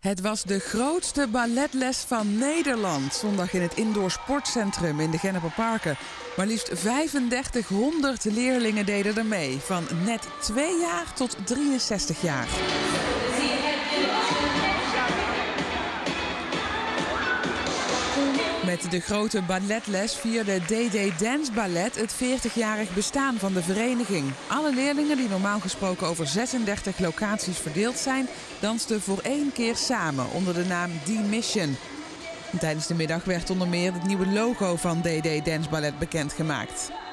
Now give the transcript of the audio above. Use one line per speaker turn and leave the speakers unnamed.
Het was de grootste balletles van Nederland. Zondag in het Indoor Sportcentrum in de Genneperparken. Maar liefst 3500 leerlingen deden er mee. Van net 2 jaar tot 63 jaar. Met de grote balletles vierde DD Dance Ballet het 40-jarig bestaan van de vereniging. Alle leerlingen die normaal gesproken over 36 locaties verdeeld zijn, dansten voor 1 keer samen onder de naam D-Mission. Tijdens de middag werd onder meer het nieuwe logo van DD Dance Ballet bekendgemaakt.